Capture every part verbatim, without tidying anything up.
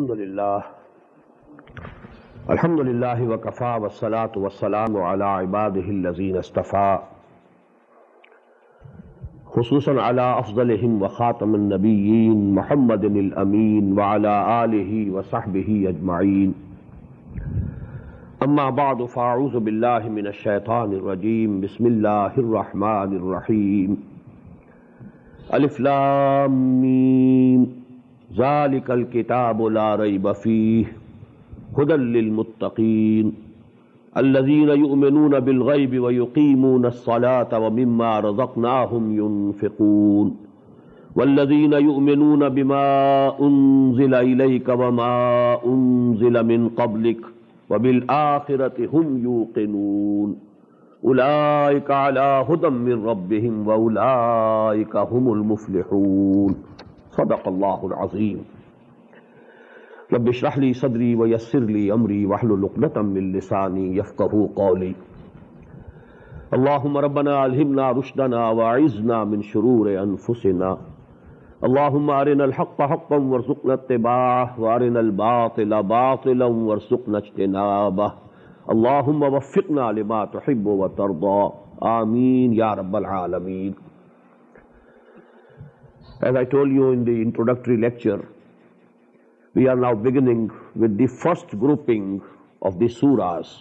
अल्हम्दुलिल्लाह अल्हम्दुलिल्लाह व कफ़ा वस्सलातु वस्सलामु अला इबादिहिल्लज़ीना इस्तफ़ा खुसूसन अला अफ़ज़लिहिम व ख़ातमिन नबिय्यीन मुहम्मदिनिल अमीन व अला आलिहि व सहबिहि अजमईन। अम्मा बअद फ़अऊज़ु बिल्लाहि मिनश शैतानिर रजीम। बिस्मिल्लाहिर रहमानिर रहीम। अलिफ लाम मीम ज़ालिकल किताबु ला रैब फ़ीह हुदल लिल मुत्तक़ीन अल्लज़ीना युमिनूना बिल ग़ैबि व युक़ीमूना अस्सलाता व मिम्मा रज़क़नाहुम युनफ़िक़ून वल्लज़ीना युमिनूना बिमा उन्ज़िला इलैका व मा उन्ज़िला मिन क़ब्लिक व बिल आख़िरति हुम यूक़िनून उलाइका अला हुदम मिन रब्बिहिम व उलाइका हुमुल मुफ़्लिहून। सदक़ल्लाहुल अज़ीम। रब्बि इश्रह ली सदरी व यस्सिर ली अमरी वहलुल उक़दतम मिन लिसानी यफ़क़हू क़ौली। अल्लाहुम्मा रब्बना अल्हिमना रुश्दना व अइज़्ना मिन शुरूरि अनफुसिना। अल्लाहुम्मा अरिनल हक़्क़ हक़्क़न वरज़ुक़ना इत्तिबाअह व अरिनल बातिला बातिलन वरज़ुक़ना इज्तिनाबह। अल्लाहुम्मा वफ़्फ़िक़ना लिमा तुहिब्बु व तर्दा। आमीन या रब्बल आलमीन। As I told you in the introductory lecture, we are now beginning with the first grouping of the surahs.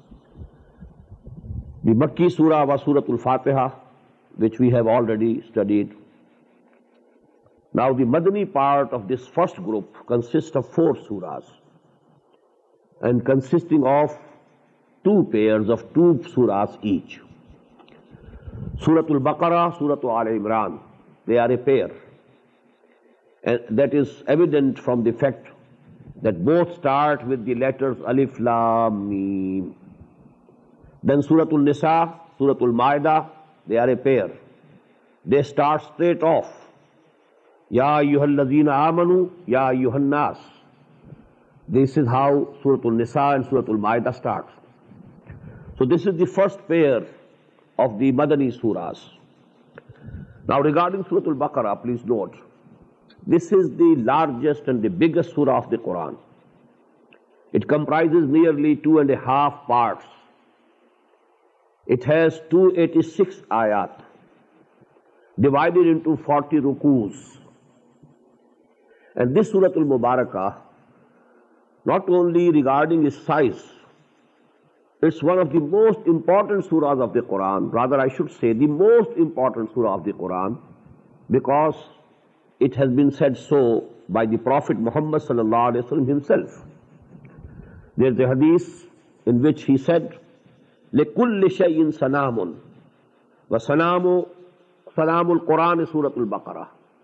The Makki surah was Suratul Fatiha, which we have already studied. Now the Madani part of this first group consists of four surahs and consisting of two pairs of two surahs each. Suratul Baqarah, Suratul Al Imran, they are a pair. And that is evident from the fact that both start with the letters Alif Lam Mim. Then Suratul Nisa, Suratul Ma'idah, they are a pair. They start straight off. Ya ayyuhallazina amanu, ya ayyuhan nas. This is how Suratul Nisa and Suratul Ma'idah starts. So this is the first pair of the Madani surahs. Now regarding Suratul Baqarah, please note, this is the largest and the biggest surah of the Quran. It comprises nearly two and a half parts. It has two hundred eighty-six ayat, divided into forty rukus. And this Suratul Mubarakah, not only regarding its size, it's one of the most important surahs of the Quran. Rather, I should say the most important surah of the Quran, because it has been said so by the Prophet Muhammad sallallahu alaihi wasallam himself. There is a hadith in which he said, لِكُلِّ شَيْءٍ سَنَامٌ وَسَنَامُ سَنَامُ الْقُرْآنِ سُورَةُ الْبَقَرَةِ.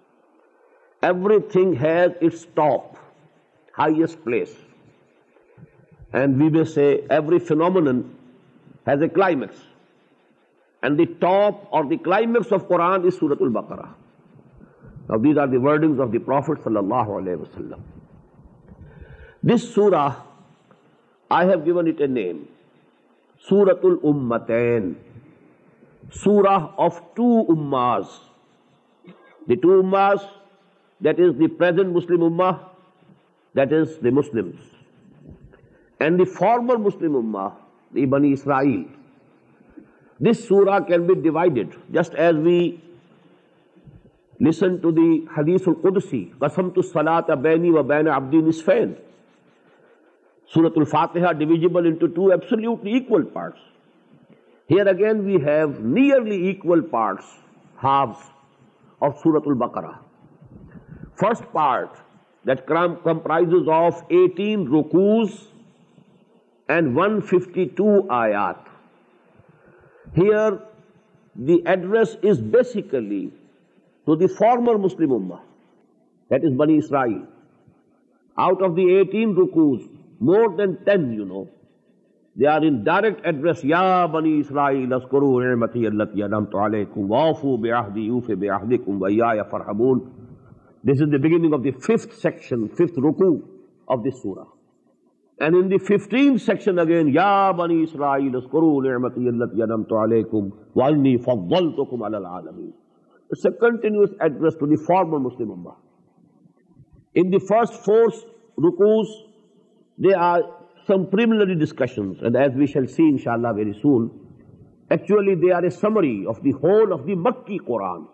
Everything has its top, highest place. And we may say every phenomenon has a climax. And the top or the climax of Quran is Suratul Baqarah. Now these are the wordings of the Prophet sallallahu alaihi wasallam. This surah, I have given it a name, Suratul Ummatain, surah of two ummahs. The two ummahs, that is the present Muslim ummah, that is the Muslims, and the former Muslim ummah, the Bani Israel. This surah can be divided, just as we listen to the Hadith al-Qudsi, Qasamtu salata baini wa baina abdi nisfain. Suratul Fatiha divisible into two absolutely equal parts. Here again we have nearly equal parts, halves of Suratul Baqarah. First part, that comprises of eighteen rukus and one hundred fifty-two ayat. Here the address is basically to the former Muslim ummah, that is Bani Israel. Out of the eighteen rukus, more than ten, you know, they are in direct address. Ya Bani Israel, askuru ni'mati allati an'amtu alaykum wa'fu bi'ahdi yufi bi'ahdikum wa iyaya farhabun. This is the beginning of the fifth section, fifth ruku of this surah. And in the fifteenth section again, Ya Bani Israel, askuru ni'mati allati an'amtu alaykum wa anni faddaltukum ala al-alamin. It's a continuous address to the former Muslim ummah. In the first four rukus, there are some preliminary discussions, and as we shall see inshallah very soon, actually they are a summary of the whole of the Makki Quran,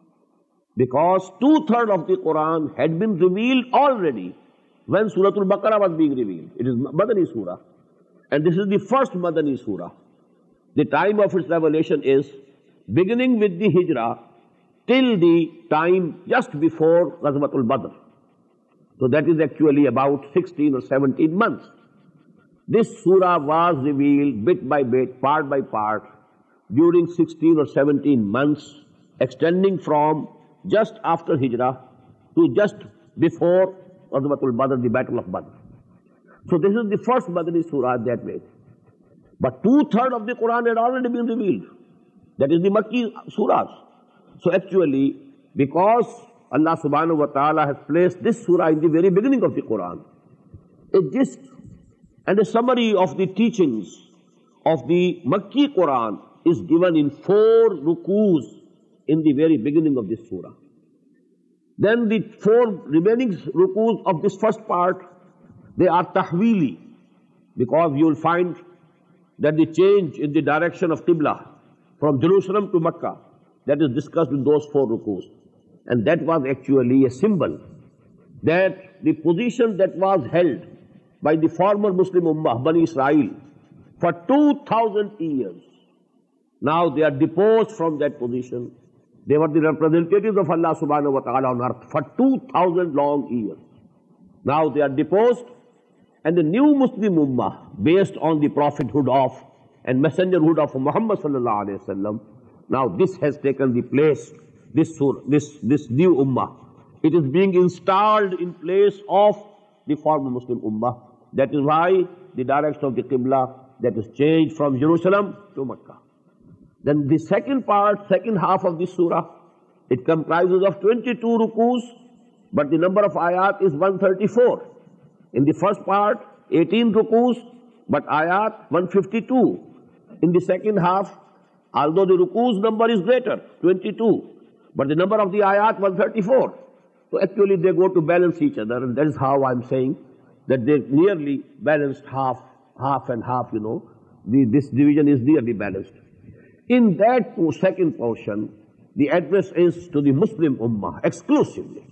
because two-thirds of the Quran had been revealed already when Surah Al-Baqarah was being revealed. It is Madani Surah, and this is the first Madani Surah. The time of its revelation is beginning with the Hijrah till the time just before Ghazwatul Badr. So that is actually about sixteen or seventeen months. This surah was revealed bit by bit, part by part, during sixteen or seventeen months, extending from just after Hijrah to just before Ghazwatul Badr, the Battle of Badr. So this is the first Madani surah that way. But two-thirds of the Quran had already been revealed. That is the Makki surahs. So actually, because Allah subhanahu wa ta'ala has placed this surah in the very beginning of the Quran, a gist and a summary of the teachings of the Makki Quran is given in four rukus in the very beginning of this surah. Then the four remaining rukus of this first part, they are tahwili, because you will find that the change in the direction of Qibla from Jerusalem to Makkah, that is discussed in those four rukus. And that was actually a symbol that the position that was held by the former Muslim Ummah, Bani Israel, for two thousand years, now they are deposed from that position. They were the representatives of Allah subhanahu wa ta'ala on earth for two thousand long years. Now they are deposed, and the new Muslim Ummah, based on the prophethood of and messengerhood of Muhammad sallallahu alayhi wa sallam, now this has taken the place, this surah, this, this new Ummah. It is being installed in place of the former Muslim Ummah. That is why the direction of the Qibla, that is changed from Jerusalem to Makkah. Then the second part, second half of this surah, it comprises of twenty-two rukus, but the number of ayat is one hundred thirty-four. In the first part, eighteen rukus, but ayat one hundred fifty-two. In the second half, although the rukus number is greater, twenty-two, but the number of the ayat one hundred thirty-four. So actually they go to balance each other, and that is how I am saying that they nearly balanced half, half and half, you know. The, this division is nearly balanced. In that second portion, the address is to the Muslim Ummah exclusively.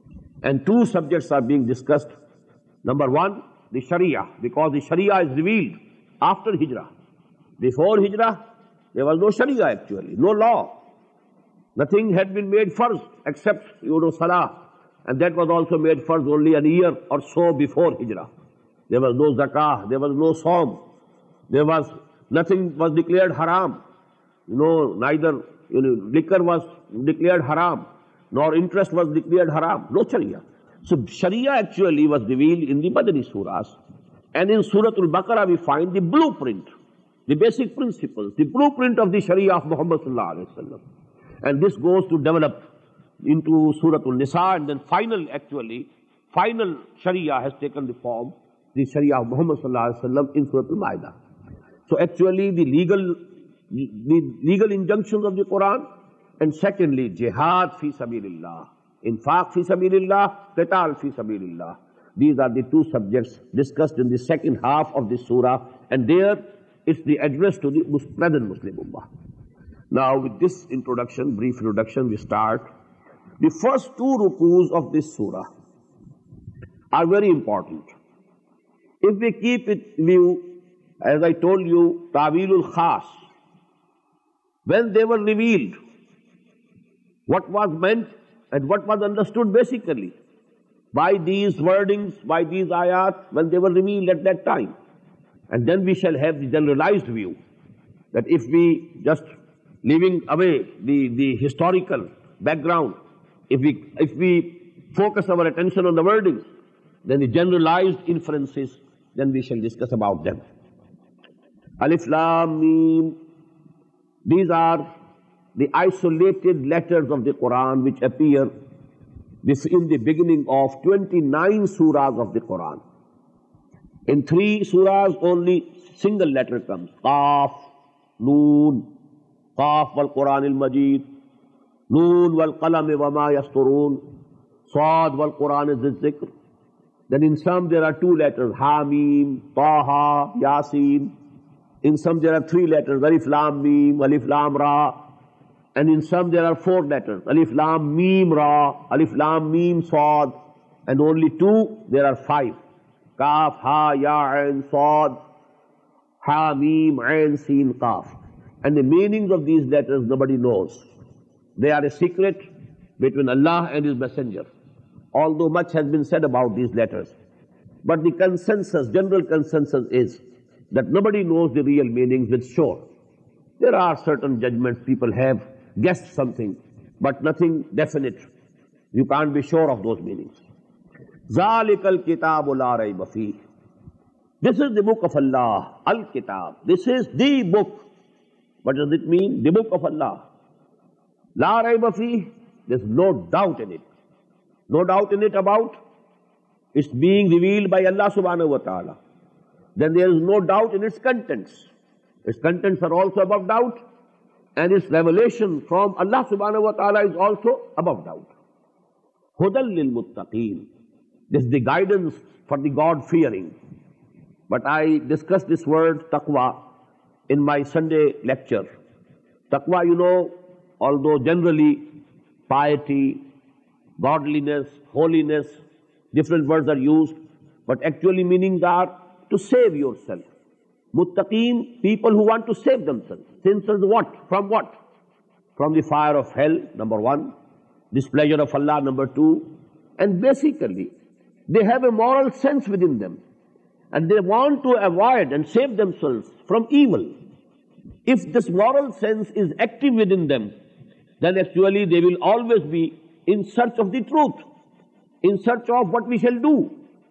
And two subjects are being discussed. Number one, the Sharia, because the Sharia is revealed after Hijrah. Before Hijrah, there was no Sharia actually, no law. Nothing had been made first except, you know, Salah. And that was also made first only a year or so before Hijrah. There was no Zakah, there was no Sawm. There was, nothing was declared haram. You know, neither, you know, liquor was declared haram, nor interest was declared haram. No Sharia. So Sharia actually was revealed in the Madani surahs. And in Surah Al-Baqarah we find the blueprint, the basic principles, the blueprint of the Sharia of Muhammad sallallahu alaihi wasallam. And this goes to develop into Surah Al-Nisa, and then final actually, final Sharia has taken the form, the Sharia of Muhammad sallallahu alaihi wasallam in Surah Al-Ma'idah. So actually the legal, the legal injunctions of the Quran, and secondly, jihad fi sabilillah, infaq fi sabilillah, qital fi sabilillah. These are the two subjects discussed in the second half of this surah, and there it's the address to the present Muslim Ummah. Now with this introduction, brief introduction, we start. The first two rukus of this surah are very important. If we keep it in view, as I told you, Ta'wilul Khas, when they were revealed, what was meant and what was understood basically by these wordings, by these ayat, when they were revealed at that time. And then we shall have the generalized view, that if we just leaving away the, the historical background, if we, if we focus our attention on the wordings, then the generalized inferences, then we shall discuss about them. Alif Lam Mim, these are the isolated letters of the Quran which appear in the beginning of twenty-nine surahs of the Quran. In three surahs only single letter comes, Qaf, Noon, Qaf wal Quran al Majid, Noon wal Qalam wa ma yasturun, Sad wal Quran al Zikr. Then in some there are two letters, Hamim, Taha, Yasin. In some there are three letters, Alif Lam Mim, Alif Lam Ra. And in some there are four letters, Alif Lam Mim Ra, Alif Lam Mim Sad. And only two, there are five. Kaf, Ha, Ya, Ain, Sad, Ha, Mim, Ain, Sin, Kaf. And the meanings of these letters nobody knows. They are a secret between Allah and His Messenger. Although much has been said about these letters. But the consensus, general consensus is that nobody knows the real meanings with sure. There are certain judgments people have guessed something, but nothing definite. You can't be sure of those meanings. ذَلِكَ الْكِتَابُ لَا رَيْبَ فِيهِ. This is the book of Allah, Al-Kitab. This is the book. What does it mean? The book of Allah. La rayba fihi, there's no doubt in it. No doubt in it about it's being revealed by Allah subhanahu wa ta'ala. Then there is no doubt in its contents. Its contents are also above doubt, and its revelation from Allah subhanahu wa ta'ala is also above doubt. Hudal lil muttaqeen. This is the guidance for the God-fearing. But I discussed this word taqwa in my Sunday lecture. Taqwa, you know, although generally piety, godliness, holiness, different words are used, but actually meanings are to save yourself. Muttaqeen, people who want to save themselves. Themselves what? From what? From the fire of hell, number one. Displeasure of Allah, number two. And basically, they have a moral sense within them. And they want to avoid and save themselves from evil. If this moral sense is active within them, then actually they will always be in search of the truth, in search of what we shall do.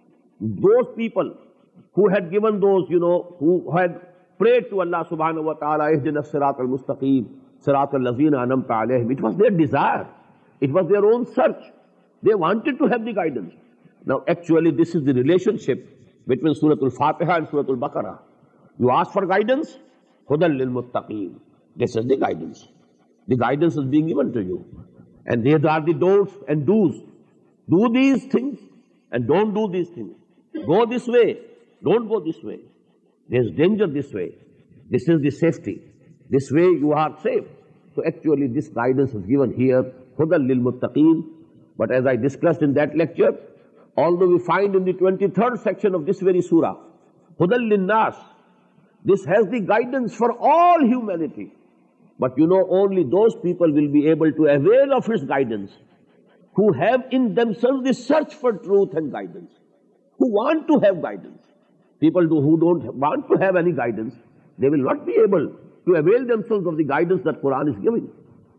Those people who had given those, you know, who had prayed to Allah subhanahu wa ta'ala, ihdina as-sirat al-mustaqim, sirat al-lazina anamta alayhim, it was their desire. It was their own search. They wanted to have the guidance. Now actually this is the relationship between Surah Al-Fatiha and Surah Al-Baqarah. You ask for guidance, Hudal lil muttaqeen. This is the guidance. The guidance is being given to you. And these are the don'ts and do's. Do these things and don't do these things. Go this way, don't go this way. There's danger this way. This is the safety. This way you are safe. So actually this guidance is given here, Hudal lil muttaqeen. But as I discussed in that lecture, although we find in the twenty-third section of this very surah, Hudal lin nas, this has the guidance for all humanity. But you know, only those people will be able to avail of its guidance who have in themselves the search for truth and guidance, who want to have guidance. People do, who don't want to have any guidance, they will not be able to avail themselves of the guidance that Quran is giving.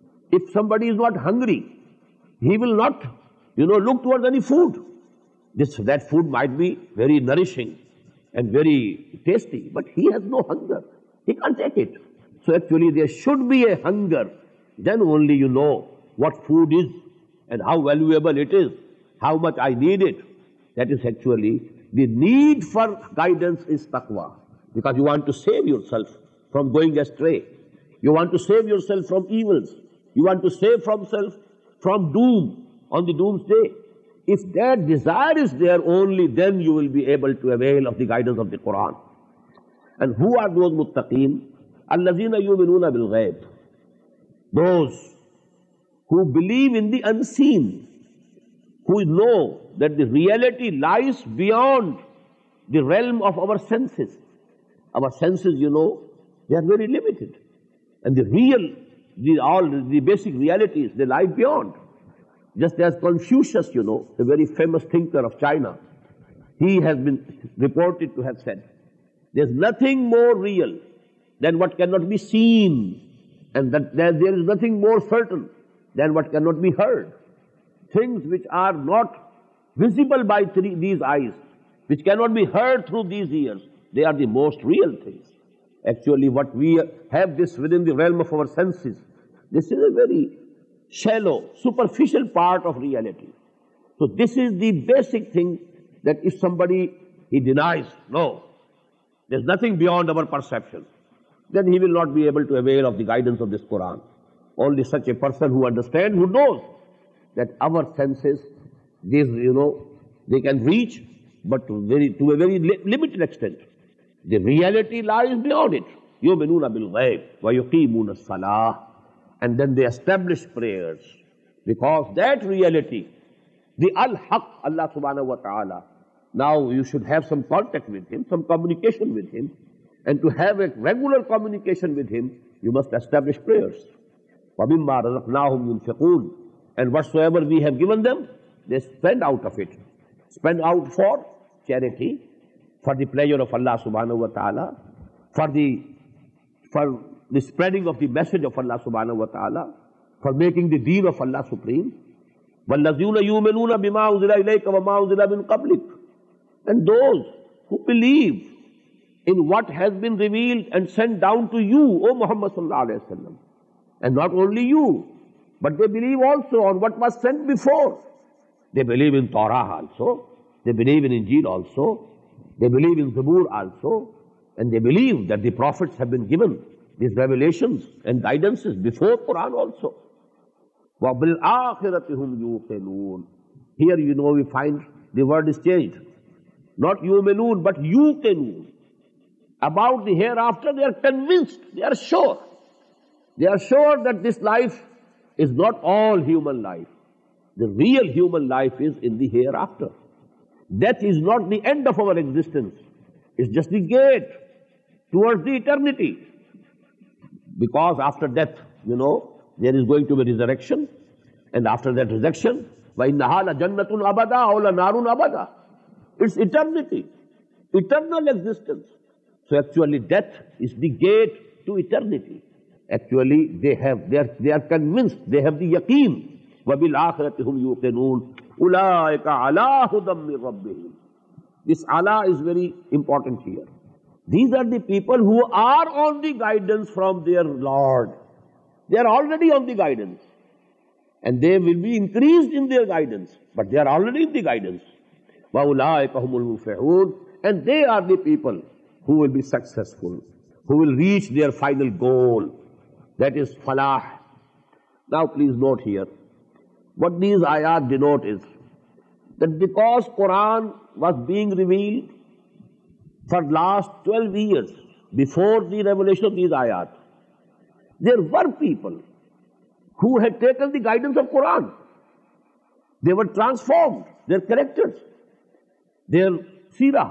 If somebody is not hungry, he will not, you know, look towards any food. This, that food might be very nourishing and very tasty, but he has no hunger. He can't take it. So actually there should be a hunger. Then only you know what food is and how valuable it is, how much I need it. That is actually the need for guidance is taqwa. Because you want to save yourself from going astray. You want to save yourself from evils. You want to save from self from doom on the doomsday. If that desire is there, only then you will be able to avail of the guidance of the Quran. And who are those muttaqeen? Allazina yu'minuna bil ghaib. Those who believe in the unseen, who know that the reality lies beyond the realm of our senses. Our senses, you know, they are very limited. And the real, the, all the basic realities, they lie beyond. Just as Confucius, you know, the very famous thinker of China, he has been reported to have said, there's nothing more real than what cannot be seen, and that there is nothing more certain than what cannot be heard. Things which are not visible by three, these eyes, which cannot be heard through these ears, they are the most real things. Actually, what we have this within the realm of our senses, this is a very shallow, superficial part of reality. So this is the basic thing that if somebody, he denies, no, there's nothing beyond our perception, then he will not be able to avail of the guidance of this Quran. Only such a person who understands, who knows that our senses, these, you know, they can reach but to, very, to a very li limited extent. The reality lies beyond it. يُؤْمِنُونَ بِالْغَيْبِ وَيُقِيمُونَ الصَّلَاةَ. And then they establish prayers. Because that reality, the Al-Haq, Allah subhanahu wa ta'ala, now you should have some contact with Him, some communication with Him. And to have a regular communication with Him, you must establish prayers. وَمِمَّا رَزَقْنَاهُمْ يُنْفِقُونَ. And whatsoever we have given them, they spend out of it. Spend out for charity, for the pleasure of Allah subhanahu wa ta'ala, for the, for the spreading of the message of Allah subhanahu wa ta'ala, for making the deen of Allah supreme. وَالَّذِينَ يُؤْمِنُونَ بِمَا أُنزِلَ إِلَيْكَ وَمَا أُنزِلَ مِن قَبْلِكَ. And those who believe in what has been revealed and sent down to you, O Muhammad sallallahu alayhi wa sallam. And not only you, but they believe also on what was sent before. They believe in Torah also, they believe in Injil also, they believe in Zabur also, and they believe that the prophets have been given these revelations and guidances before Quran also. وَبِالْآخِرَةِ هُمْ يُوقِنُونَ. Here you know we find the word is changed. Not yuminun, but yuqinun. About the hereafter they are convinced, they are sure. They are sure that this life is not all human life. The real human life is in the hereafter. Death is not the end of our existence. It's just the gate towards the eternity. Because after death, you know, there is going to be resurrection. And after that resurrection, وَإِنَّهَا لَجَنَّةٌ أَبَدًا أَوْ لَنَارٌ أَبَدًا. It's eternity, eternal existence. So actually death is the gate to eternity. Actually they have, they are, they are convinced, they have the yaqeen. وَبِالْآخِرَةِ هُمْ يُوقِنُونَ أُولَٰئِكَ عَلَىٰ هُدًى مِّن رَبِّهِمْ. This Allah is very important here. These are the people who are on the guidance from their Lord. They are already on the guidance. And they will be increased in their guidance. But they are already in the guidance. وَأُولَٰئِكَ هُمُ الْمُفْلِحُونَ. And they are the people who will be successful, who will reach their final goal. That is falah. Now please note here, what these ayat denote is that because Quran was being revealed for last twelve years before the revelation of these ayat, there were people who had taken the guidance of Quran. They were transformed, their characters, their seerah.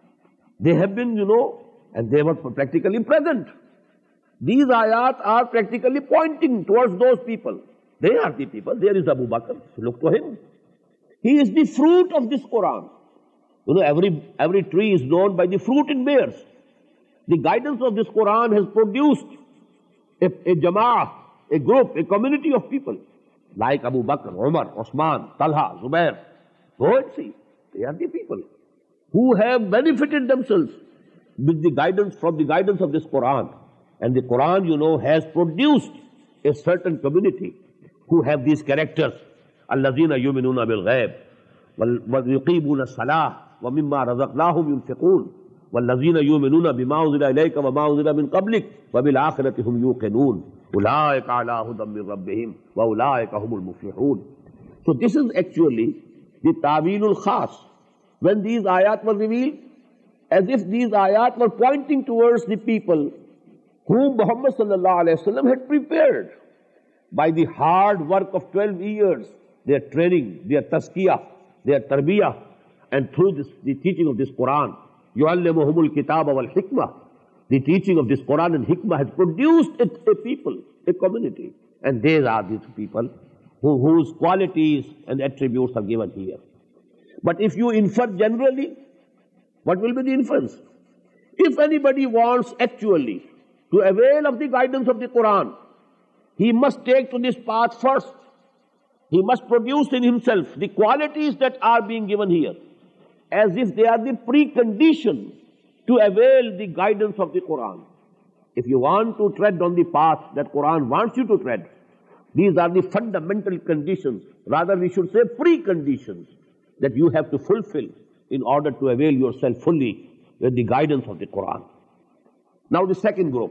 They have been, you know, and they were practically present. These ayat are practically pointing towards those people. They are the people. There is Abu Bakr. Look to him. He is the fruit of this Quran. You know, every, every tree is known by the fruit it bears. The guidance of this Quran has produced a, a jama'ah, a group, a community of people like Abu Bakr, Umar, Osman, Talha, Zubair. Go and see. They are the people who have benefited themselves with the guidance from the guidance of this Quran. And the Quran, you know, has produced a certain community who have these characters. الَّذِينَ يُؤْمِنُونَ بِالْغَيْبِ وَيُقِيمُونَ الصَّلَاةَ وَمِمَّا رَزَقْنَاهُمْ يُنْفِقُونَ وَالَّذِينَ يُؤْمِنُونَ بِمَا أُنزِلَ إِلَيْكَ وَمَا أُنزِلَ مِن قَبْلِكَ وَبِالْآخِرَةِ هُمْ يُوقِنُونَ أُولَٰئِكَ عَلَىٰ هُدًى مِّن رَّبِّهِمْ وَأُولَٰئِكَ هُمُ الْمُفْلِحُونَ. So this is actually the Ta'wilul Khas. When these ayat were revealed, as if these ayat were pointing towards the people whom Muhammad sallallahu alayhi wa sallam had prepared by the hard work of twelve years, their training, their tazkiyah, their tarbiyah, and through this, the teaching of this Quran, يُعَلِّمُهُمُ الْكِتَابَ وَالْحِكْمَةِ. The teaching of this Quran and Hikmah has produced a, a people, a community. And these are these people who, whose qualities and attributes are given here. But if you infer generally, what will be the inference? If anybody wants actually to avail of the guidance of the Quran, he must take to this path first. He must produce in himself the qualities that are being given here, as if they are the precondition to avail the guidance of the Quran. If you want to tread on the path that Quran wants you to tread, these are the fundamental conditions, rather we should say preconditions, that you have to fulfill in order to avail yourself fully with the guidance of the Quran. Now the second group.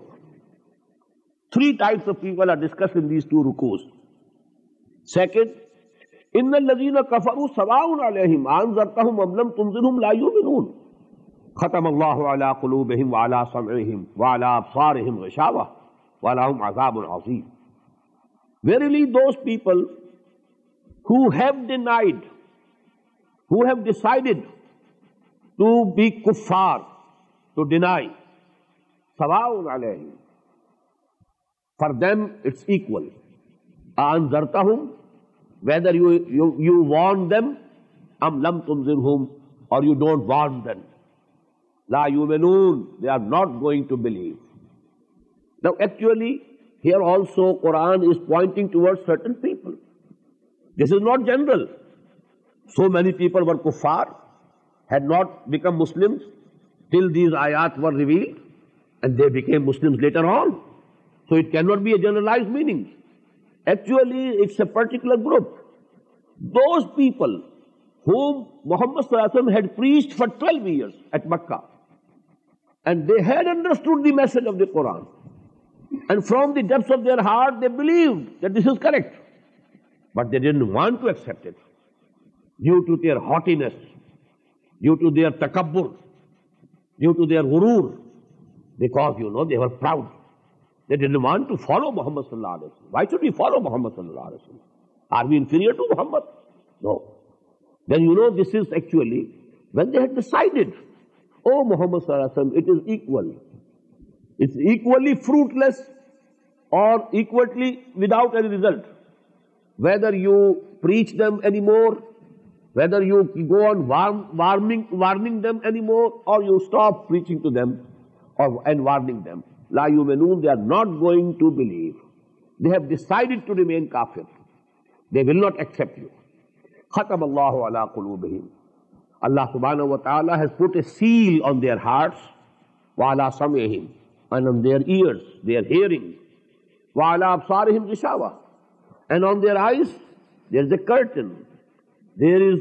Three types of people are discussed in these two rukus. Second, إن الذين كفروا سواء عليهم أنذرتهم أم لم تنذرهم لا يؤمنون ختم الله على قلوبهم وعلى سمعهم وعلى أبصارهم غشاوة ولهم عذاب عظيم. Verily those people who have denied, who have decided to be kuffar, to deny, سواء عليهم, for them it's equal. أنذرتهم, whether you, you, you warn them, am lam tunzirhum, or you don't warn them. La yu'minun, they are not going to believe. Now actually, here also Quran is pointing towards certain people. This is not general. So many people were kuffar, had not become Muslims till these ayat were revealed, and they became Muslims later on. So it cannot be a generalized meaning. Actually, it's a particular group. Those people whom Muhammad sallallahu alaihi wasallam had preached for twelve years at Makkah, and they had understood the message of the Quran, and from the depths of their heart they believed that this is correct, but they didn't want to accept it due to their haughtiness, due to their takabbur, due to their ghurur, because you know they were proud. They didn't want to follow Muhammad sallallahu alaihi wasallam. Why should we follow Muhammad sallallahu alaihi wasallam? Are we inferior to Muhammad? No. Then you know this is actually when they had decided, oh Muhammad sallallahu alaihi wasallam, it is equal. It's equally fruitless or equally without any result. Whether you preach them anymore, whether you go on warn, warning, warning them anymore, or you stop preaching to them or, and warning them. La yu'minun, they are not going to believe. They have decided to remain kafir. They will not accept you. Khatam Allahu ala qulubihim. Allah subhanahu wa ta'ala has put a seal on their hearts, wa ala sam'ihim, and on their ears, their hearing, wa ala absarihim gishawa, and on their eyes there is a curtain, there is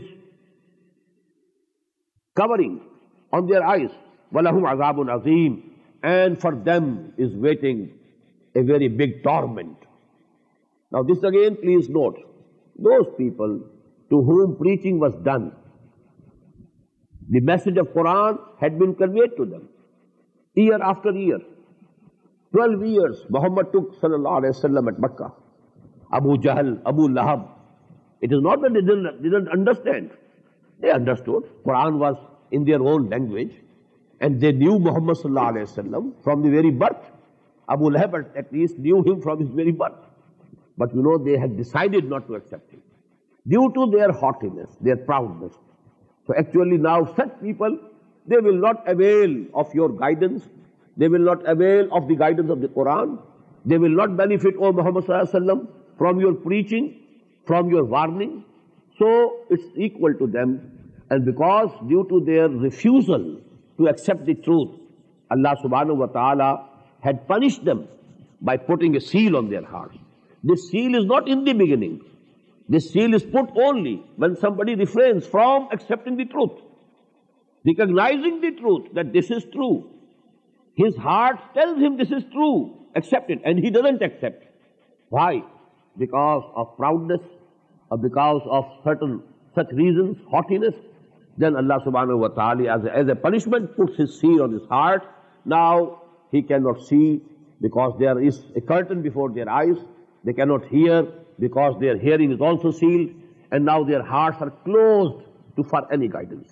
covering on their eyes. Walahum azabun azim, and for them is waiting a very big torment. Now this again, please note, those people to whom preaching was done, the message of Quran had been conveyed to them year after year. Twelve years Muhammad took sallallahu alaihi wasallam at Makkah. Abu Jahl, Abu Lahab. It is not that they didn't, didn't understand. They understood. Quran was in their own language, and they knew Muhammad sallallahu alaihi wasallam from the very birth. Abu Lahab at least knew him from his very birth. But you know, they had decided not to accept him due to their haughtiness, their proudness. So actually now such people, they will not avail of your guidance. They will not avail of the guidance of the Quran. They will not benefit, O Muhammad sallallahu alaihi wasallam, from your preaching, from your warning. So it's equal to them. And because due to their refusal to accept the truth, Allah subhanahu wa ta'ala had punished them by putting a seal on their hearts. This seal is not in the beginning. This seal is put only when somebody refrains from accepting the truth, recognizing the truth that this is true. His heart tells him this is true, accept it, and he doesn't accept. Why? Because of proudness, or because of certain such reasons, haughtiness. Then Allah subhanahu wa ta'ala as a, as a punishment puts his seal on his heart. Now he cannot see because there is a curtain before their eyes. They cannot hear because their hearing is also sealed, and now their hearts are closed to for any guidance.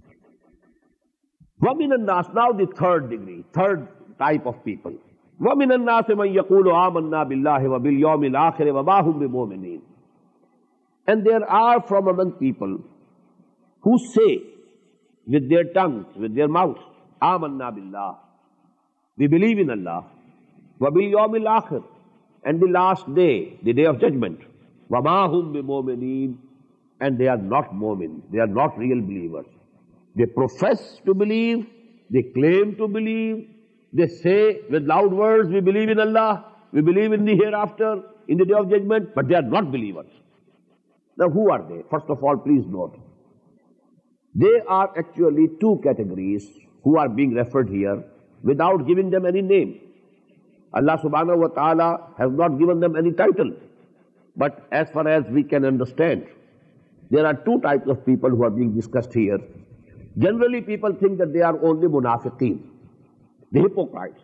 وَمِنَ النَّاسِ, now the third degree, third type of people. وَمِنَ النَّاسِ مَنْ يَقُولُ آمَنَّا بِاللَّهِ وَبِالْيَوْمِ الْآخِرِ وَمَا هُمْ بِمُؤْمِنِينَ. And there are from among people who say with their tongues, with their mouths, آمَنَّا بِاللَّهِ, we believe in Allah, وَبِالْيَوْمِ الْآخِرِ, and the last day, the day of judgment, وَمَا هُمْ بِمُؤْمِنِينَ, and they are not mu'min, they are not real believers. They profess to believe, they claim to believe, they say with loud words, we believe in Allah, we believe in the hereafter, in the day of judgment, but they are not believers. Now who are they? First of all, please note, they are actually two categories who are being referred here without giving them any name. Allah subhanahu wa ta'ala has not given them any title. But as far as we can understand, There are two types of people who are being discussed here. Generally, people think that they are only munafiqeen, the hypocrites.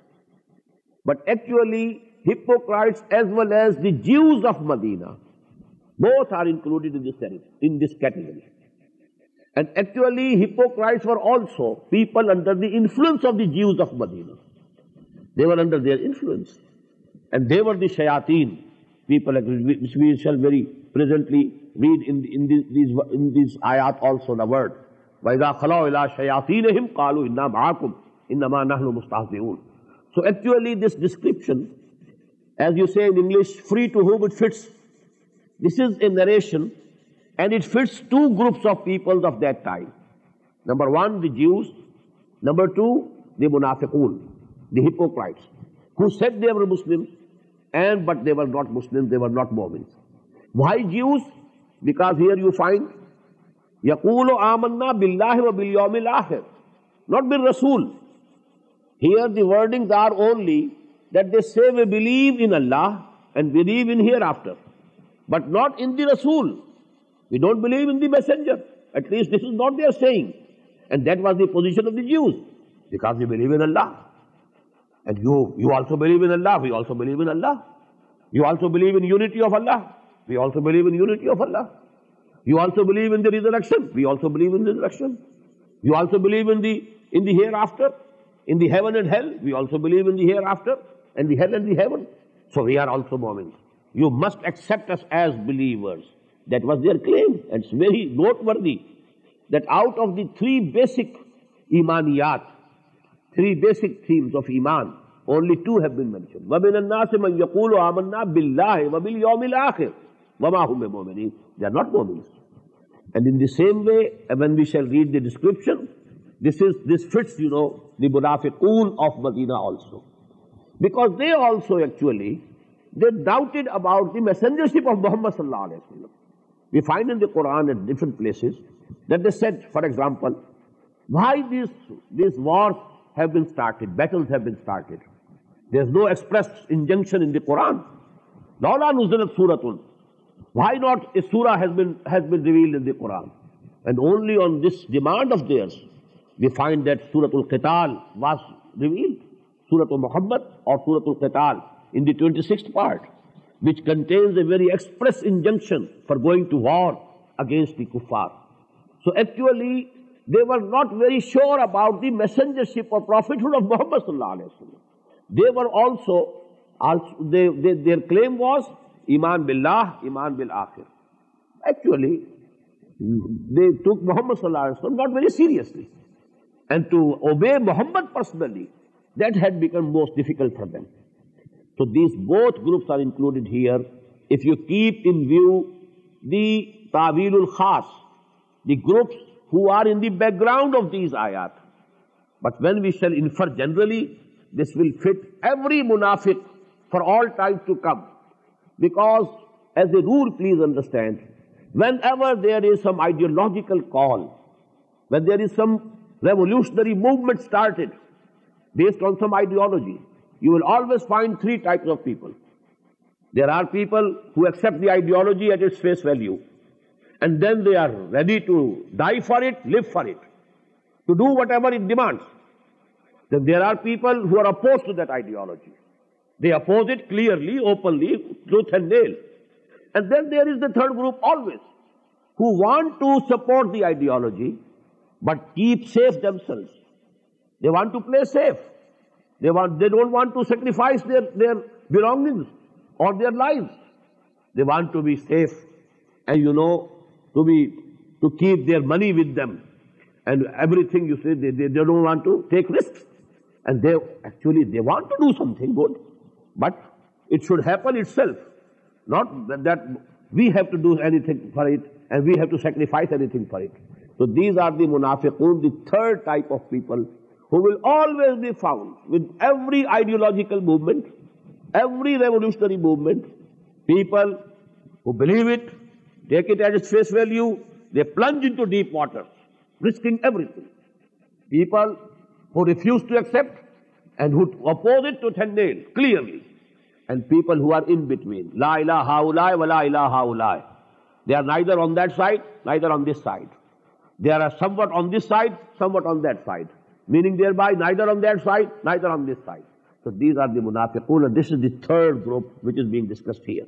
But actually, hypocrites as well as the Jews of Medina, both are included in this, in this category. And actually, hypocrites were also people under the influence of the Jews of Medina. They were under their influence. And they were the shayateen, people which we shall very presently read in, in, these, in these ayat also the word. وَإِذَا خَلَوْا إِلَىٰ شَيَاطِينِهِمْ قَالُوا إِنَّا مَعَكُمْ إِنَّمَا نَحْنُ مُسْتَهْزِئُونَ. So actually this description, as you say in English, free to whom it fits. This is a narration and it fits two groups of people of that time. Number one, the Jews. Number two, the munafiqun, the hypocrites, who said they were Muslims, and but they were not Muslims, they were not Mu'mins. Why Jews? Because here you find يَقُولُ آمَنَّا بِاللَّهِ وَبِالْيَوْمِ الْآخِرِ, not bil Rasul. Here the wordings are only that they say we believe in Allah and believe in hereafter, but not in the Rasul. We don't believe in the messenger. At least this is not their saying. And that was the position of the Jews, because we believe in Allah. And you, you also believe in Allah, we also believe in Allah. You also believe in unity of Allah, we also believe in unity of Allah. You also believe in the resurrection, we also believe in the resurrection. You also believe in the, in the hereafter, in the heaven and hell, we also believe in the hereafter, and the hell and the heaven. So we are also Mu'mins. You must accept us as believers. That was their claim, and it's very noteworthy that out of the three basic imaniyat, three basic themes of iman, only two have been mentioned. وَمِنَ النَّاسِ مَنْ يَقُولُ آمَنَّا بِاللَّهِ وَبِالْيَوْمِ الْآخِرِ وَمَا هُمْ بِمُؤْمِنِينَ. They are not Mu'mins. And in the same way, when we shall read the description, this is this fits, you know, the munafiqun of Medina also. Because they also actually, they doubted about the messengership of Muhammad sallallahu alaihi wasallam. We find in the Quran at different places that they said, for example, why these, these wars have been started, battles have been started. There's no express injunction in the Quran. لَوْلَا نُزِّلَتْ سُورَةٌ. Why not a surah has been, has been revealed in the Quran? And only on this demand of theirs, we find that Surah Al-Qital was revealed. Surah Al-Muhammad or Surah Al-Qital in the twenty-sixth part, which contains a very express injunction for going to war against the kuffar. So actually, they were not very sure about the messengership or prophethood of Muhammad sallallahu alaihi wasallam. They were also, also they, they, their claim was Iman billah, Iman bil akhir. Actually, they took Muhammad sallallahu alaihi wasallam not very seriously. And to obey Muhammad personally, that had become most difficult for them. So these both groups are included here. If you keep in view the Ta'wilul Khas, the groups who are in the background of these ayat. But when we shall infer generally, this will fit every munafiq for all time to come. Because as a rule, please understand, whenever there is some ideological call, when there is some revolutionary movement started based on some ideology, you will always find three types of people. There are people who accept the ideology at its face value, and then they are ready to die for it, live for it, to do whatever it demands. Then there are people who are opposed to that ideology. They oppose it clearly, openly, tooth and nail. And then there is the third group always, who want to support the ideology, but keep safe themselves. They want to play safe. They want, they don't want to sacrifice their, their belongings or their lives. They want to be safe and, you know, to be, to keep their money with them. And everything, you see, they, they, they don't want to take risks. And they, actually, they want to do something good. But it should happen itself. Not that, that we have to do anything for it and we have to sacrifice anything for it. So these are the munafiqun, the third type of people who will always be found with every ideological movement, every revolutionary movement. People who believe it, take it at its face value, they plunge into deep waters, risking everything. People who refuse to accept and who oppose it tooth and nail, clearly. And people who are in between. La ilaha ulai wa la ilaha ulai. They are neither on that side, neither on this side. They are somewhat on this side, somewhat on that side. Meaning thereby neither on that side, neither on this side. So these are the munafiqun, and this is the third group which is being discussed here.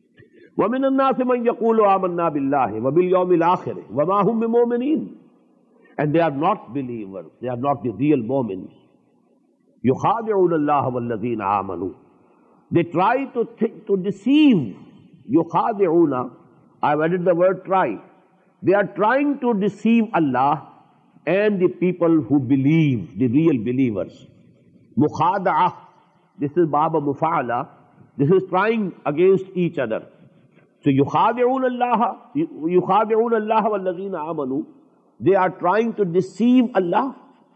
وَمِنَ النَّاسِ مَنْ يَقُولُ آمَنَّا بِاللَّهِ وَبِالْيَوْمِ الْآخِرِ وَمَا هُمْ بِمُؤْمِنِينَ. And they are not believers, they are not the real mu'mins. يُخَادِعُونَ اللَّهَ وَالَّذِينَ آمَنُوا. They try to think, to deceive. يُخَادِعُونَ, I have added the word try. They are trying to deceive Allah and the people who believe, the real believers. Mukhada'ah, this is Baba Mufa'ala, this is trying against each other. So yukhadi'un Allah, yukhadi'un Allah wal-ladhina amanu, they are trying to deceive Allah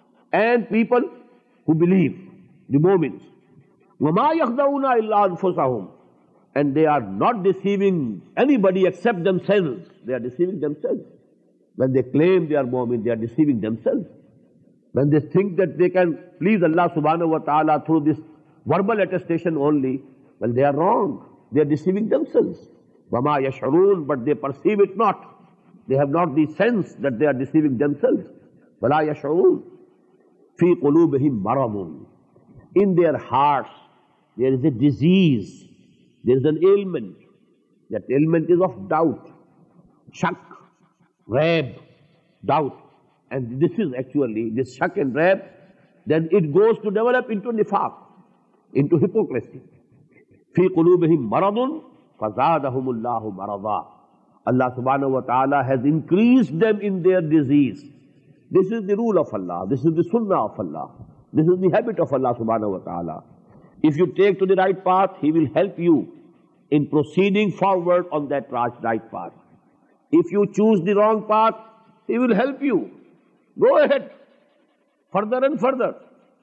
and people who believe, the mu'mins. وَمَا يَخْدَعُونَ إِلَّا أَنفُسَهُمْ. And they are not deceiving anybody except themselves. They are deceiving themselves. When they claim they are mu'min, they are deceiving themselves. When they think that they can please Allah subhanahu wa ta'ala through this verbal attestation only, well, they are wrong. They are deceiving themselves. وَمَا يَشْعُرُونَ, but they perceive it not. They have not the sense that they are deceiving themselves. وَلَا يَشْعُرُونَ. فِي قُلُوبِهِمْ مَرَضٌ. In their hearts, there is a disease. There is an ailment. That ailment is of doubt, shak, raib, doubt. And this is actually, this shak and raib, then it goes to develop into nifaq, into hypocrisy. فِي قُلُوبِهِمْ مَرَضٌ فَزَادَهُمُ اللَّهُ مَرَضًا. Allah subhanahu wa ta'ala has increased them in their disease. This is the rule of Allah. This is the sunnah of Allah. This is the habit of Allah subhanahu wa ta'ala. If you take to the right path, He will help you in proceeding forward on that right path. If you choose the wrong path, He will help you. Go ahead, further and further.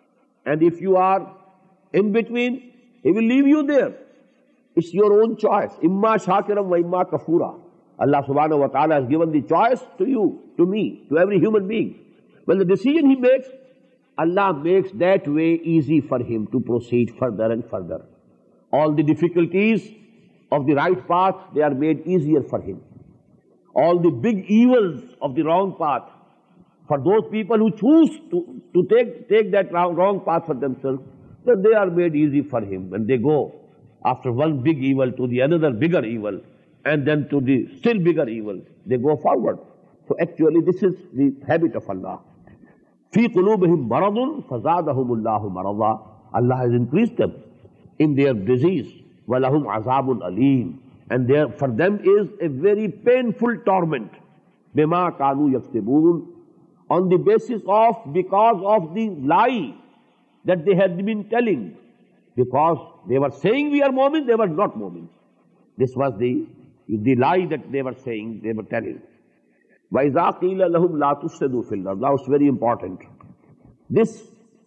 And if you are in between, He will leave you there. It's your own choice. Imma shakiram wa imma kafura. Allah subhanahu wa ta'ala has given the choice to you, to me, to every human being. When the decision He makes, Allah makes that way easy for him to proceed further and further. All the difficulties of the right path, they are made easier for him. All the big evils of the wrong path, for those people who choose to, to take, take that wrong, wrong path for themselves, then they are made easy for him. When they go after one big evil to the another bigger evil, and then to the still bigger evil, they go forward. So actually this is the habit of Allah. فِي قُلُوبِهِمْ مَرَضٌ فَزَادَهُمُ اللَّهُ مَرَضًا. Allah has increased them in their disease. وَلَهُمْ عَذَابٌ أَلِيمٌ. And there for them is a very painful torment. بِمَا كَانُوا يَكْسِبُونَ. On the basis of, because of the lie that they had been telling. Because they were saying we are mu'min, they were not mu'min. This was the, the lie that they were saying, they were telling. وَإِذَا قِيلَ لَهُمْ لَا تُفْسِدُوا فِي الْأَرْضِ. Now it's very important. This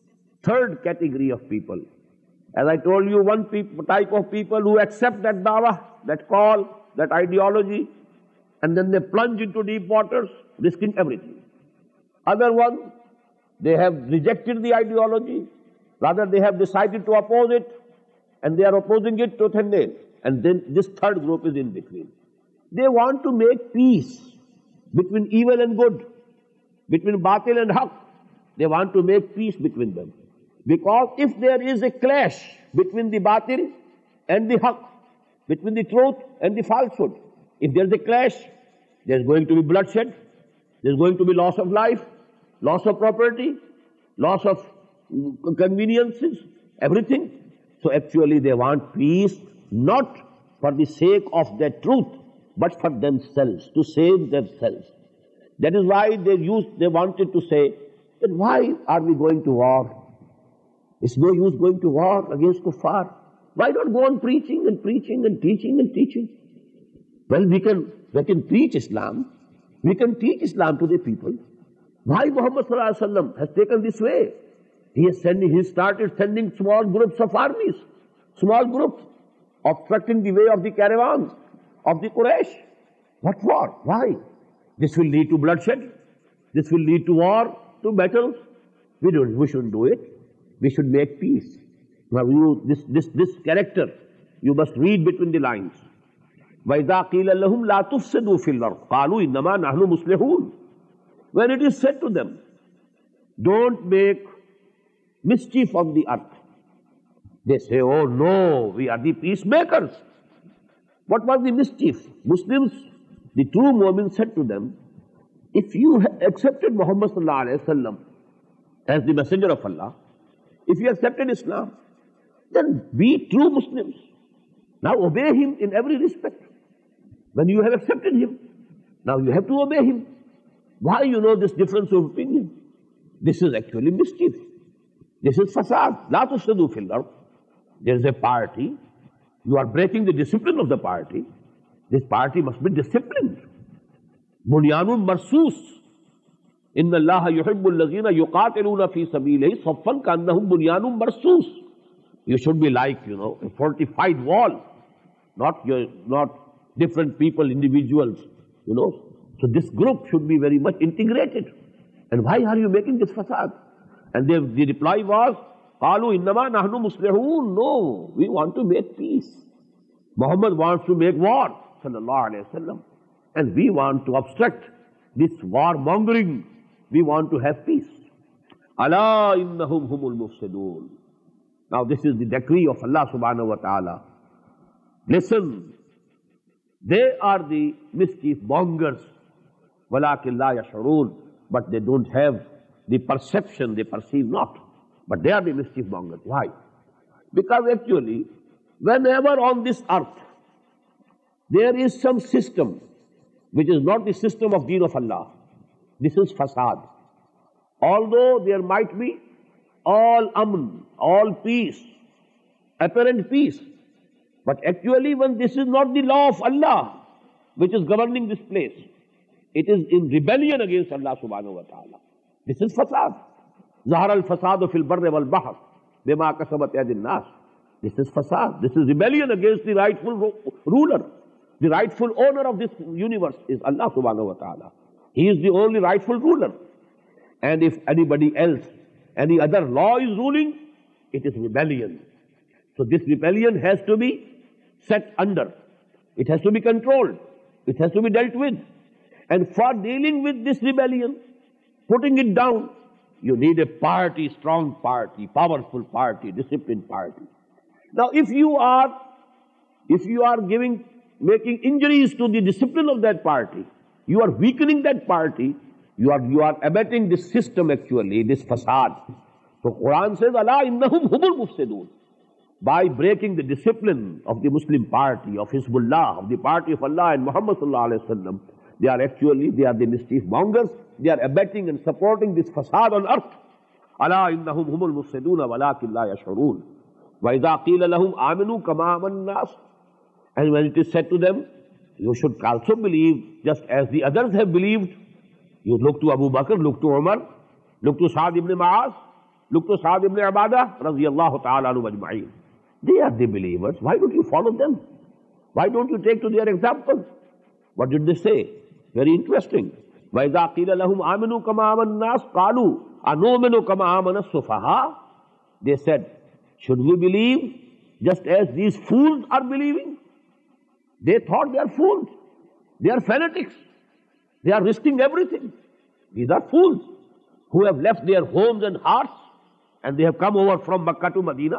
third category of people, as I told you, one type of people who accept that dawah, that call, that ideology, and then they plunge into deep waters, risking everything. Other one, they have rejected the ideology, rather they have decided to oppose it, and they are opposing it tooth and nail. And then this third group is in between. They want to make peace between evil and good, between batil and haq. They want to make peace between them. Because if there is a clash between the batil and the haq, between the truth and the falsehood, if there is a clash, there is going to be bloodshed, there is going to be loss of life, loss of property, loss of conveniences, everything. So actually they want peace, not for the sake of the truth, but for themselves, to save themselves. That is why they used, they wanted to say, that why are we going to war? It's no use going to war against kuffar. Why not go on preaching and preaching and teaching and teaching? Well, we can, we can preach Islam. We can teach Islam to the people. Why Muhammad sallallahu alaihi wasallam has taken this way? He has sending, he started sending small groups of armies, small groups, obstructing the way of the caravans of the Quraysh. What for? Why? This will lead to bloodshed. This will lead to war, to battles. We don't. We shouldn't do it. We should make peace. Now, you, this this this character, you must read between the lines. وَإِذَا قِيلَ لَهُمْ لَا تُفْسِدُوا فِي الْأَرْضِ قَالُوا إِنَّمَا نَحْنُ مُصْلِحُونَ. When it is said to them, don't make mischief on the earth, they say, oh no, we are the peacemakers. What was the mischief? Muslims, the true mu'min said to them, if you accepted Muhammad sallallahu alayhi wa sallam as the messenger of Allah, if you accepted Islam, then be true Muslims. Now obey him in every respect. When you have accepted him, now you have to obey him. Why you know this difference of opinion? This is actually mischief. This is fasad. La tufsidu fil ard. There is a party. You are breaking the discipline of the party. This party must be disciplined. Bunyanun marsus. Inna Allaha yuhibbu allazina yuqatiluna fi sabilihi saffan ka'annahum bunyanun marsus. You should be like, you know, a fortified wall, not your, not different people, individuals, you know. So this group should be very much integrated. And why are you making this fasad? And they, the reply was, قَالُوا إِنَّمَا نَحْنُ مُصْلِحُونَ. No, we want to make peace. Muhammad wants to make war, sallallahu alayhi wa sallam. And we want to obstruct this war-mongering. We want to have peace. أَلَا إِنَّهُمْ هُمُ الْمُفْسِدُونَ. Now this is the decree of Allah subhanahu wa ta'ala. Listen, they are the mischief mongers. وَلَكِنْ لَا يَشْعُرُونَ. But they don't have the perception, they perceive not. But they are the mischief mongers. Why? Because actually, whenever on this earth, there is some system which is not the system of Deen of Allah, this is fasad. Although there might be all amn, all peace, apparent peace, but actually when this is not the law of Allah which is governing this place, it is in rebellion against Allah subhanahu wa ta'ala. This is fasad. ظَهَرَ الْفَسَادُ فِي الْبَرِّ وَالْبَحْرِ بِمَا كَسَبَتْ أَيْدِي النَّاسِ. This is fasad. This is rebellion against the rightful ruler. The rightful owner of this universe is Allah subhanahu wa ta'ala. He is the only rightful ruler. And if anybody else, any other law is ruling, it is rebellion. So this rebellion has to be set under. It has to be controlled. It has to be dealt with. And for dealing with this rebellion, putting it down, you need a party, strong party, powerful party, disciplined party. Now if you are, if you are giving, making injuries to the discipline of that party, you are weakening that party, you are, you are abetting this system actually, this fasad. So Quran says, Allah innahum humul mufsidun. By breaking the discipline of the Muslim party, of Hizbullah, of the party of Allah and Muhammad sallallahu alayhi wa sallam, they are actually, they are the mischief mongers. They are abetting and supporting this fasad on earth. Allah innahum humul mufsiduna walakin la yash'urun. Wa idha qila lahum aminu kama aman nas. And when it is said to them, you should also believe just as the others have believed. You look to Abu Bakr, look to Umar, look to Sa'd ibn Mu'az, look to Sa'd ibn Ubadah, radiyallahu ta'ala anhu ajma'in. They are the believers. Why don't you follow them? Why don't you take to their example? What did they say? Very interesting. وَإِذَا قِيلَ لَهُمْ آمِنُوا كَمَا آمَنَ النَّاسُ قَالُوا أَنُؤْمِنُ كَمَا آمَنَ السُّفَهَاءُ. They said, should we believe just as these fools are believing? They thought they are fools. They are fanatics. They are risking everything. These are fools who have left their homes and hearts and they have come over from Makkah to Medina.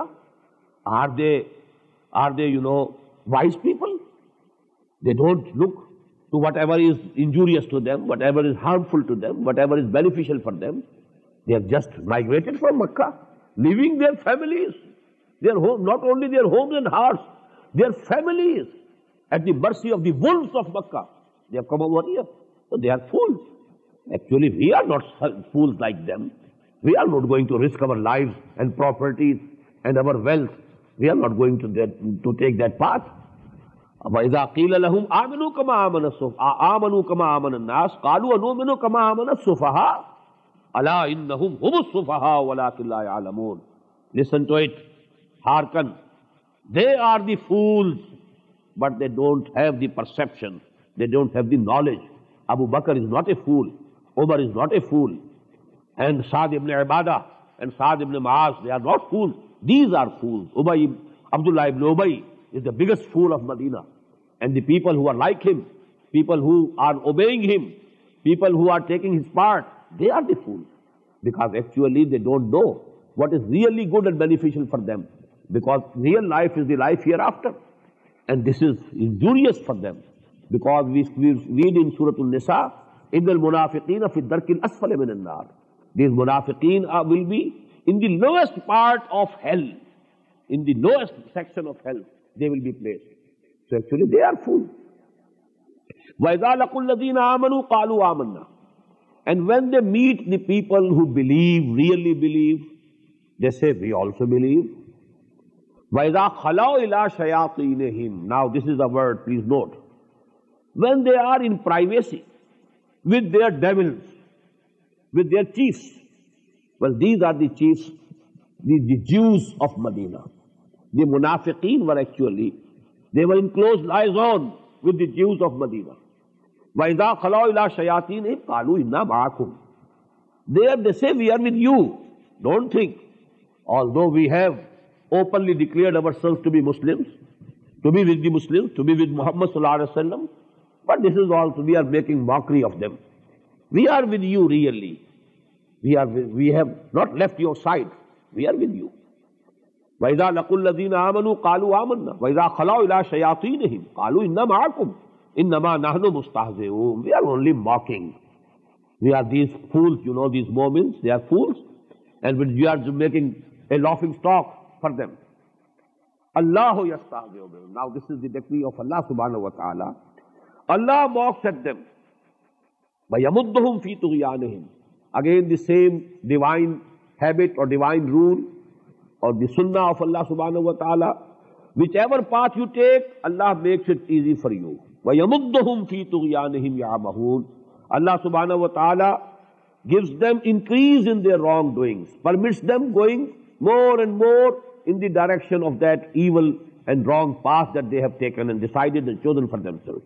Are they, are they, you know, wise people? They don't look to whatever is injurious to them, whatever is harmful to them, whatever is beneficial for them. They have just migrated from Makkah, leaving their families, their home, not only their homes and hearts, their families at the mercy of the wolves of Makkah. They have come over here. So they are fools. Actually, we are not fools like them. We are not going to risk our lives and properties and our wealth. We are not going to, that, to take that path. وَإِذَا قِيلَ لَهُمْ آمِنُوا كَمَا آمَنَ السُّفَهَاءُ آمَنُوا كَمَا آمَنَ النَّاسُ قَالُوا أَنُؤْمِنُ كَمَا آمَنَ السُّفَهَاءُ أَلَا إِنَّهُمْ هُمُ السُّفَهَاءُ وَلَكِنْ لَا يَعْلَمُونَ. Listen to it. Hearken. They are the fools, but they don't have the perception. They don't have the knowledge. Abu Bakr is not a fool. Umar is not a fool. And Sa'd ibn Ubadah and Sa'd ibn Mu'az, they are not fools. These are fools. Ubay, Abdullah ibn Ubay is the biggest fool of Medina. And the people who are like him, people who are obeying him, people who are taking his part, they are the fools. Because actually they don't know what is really good and beneficial for them. Because real life is the life hereafter. And this is injurious for them. Because we, we read in Surah An-Nisa, إِنَّ الْمُنَافِقِينَ فِي الدَّرْكِ الْأَسْفَلِ مِنَ النَّارِ. These munafiqeen are, will be in the lowest part of hell. In the lowest section of hell, they will be placed. So actually they are fools. وَإِذَا لَقُوا الَّذِينَ آمَنُوا قَالُوا آمَنَّا. And when they meet the people who believe, really believe, they say, we also believe. وَإِذَا خَلَوْا إِلَىٰ شَيَاطِينِهِمْ. Now this is a word, please note. When they are in privacy with their devils, with their chiefs. Well, these are the chiefs, the, the Jews of Medina. The munafiqeen were actually, they were in close liaison with the Jews of Medina. وَإِذَا خَلَوْا إِلَىٰ شَيَاطِينِهِمْ قَالُوا إِنَّا مَعَكُمْ. There they say, we are with you. Don't think. Although we have openly declared ourselves to be Muslims, to be with the Muslims, to be with Muhammad sallallahu alaihi wasallam, but this is also, we are making mockery of them. We are with you really. We are. We have not left your side. We are with you. وَإِذَا لَقُوا الَّذِينَ آمَنُوا قَالُوا آمَنَّا وَإِذَا خَلَوْا إِلَىٰ شَيَاطِينِهِمْ قَالُوا إِنَّا مَعَكُمْ إِنَّمَا نَحْنُ مُسْتَهْزِئُونَ. We are only mocking. We are these fools, you know, these moments, they are fools. And we are making a laughing stock for them. Allahu yastahzi'u bihim. Now this is the decree of Allah subhanahu wa ta'ala. Allah mocks at them. وَيَمُدُّهُمْ فِي طُغْيَانِهِمْ. Again the same divine habit or divine rule or the sunnah of Allah subhanahu wa ta'ala. Whichever path you take, Allah makes it easy for you. وَيَمُدُّهُمْ فِي طُغْيَانِهِمْ يَعْمَهُونَ. Allah subhanahu wa ta'ala gives them increase in their wrongdoings, permits them going more and more in the direction of that evil and wrong path that they have taken and decided and chosen for themselves.